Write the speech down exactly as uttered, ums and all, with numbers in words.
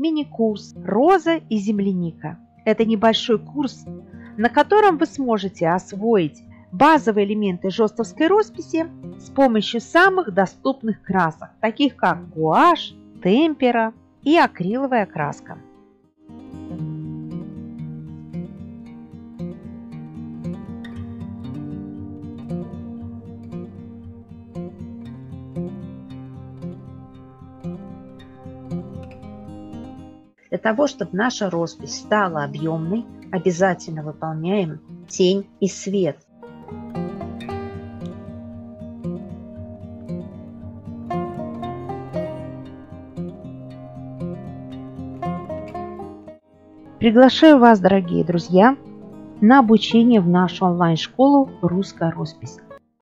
мини-курс «Роза и земляника». Это небольшой курс, на котором вы сможете освоить базовые элементы жестовской росписи с помощью самых доступных красок, таких как гуашь, темпера и акриловая краска. Для того, чтобы наша роспись стала объемной, обязательно выполняем тень и свет. Приглашаю вас, дорогие друзья, на обучение в нашу онлайн-школу «Русская роспись».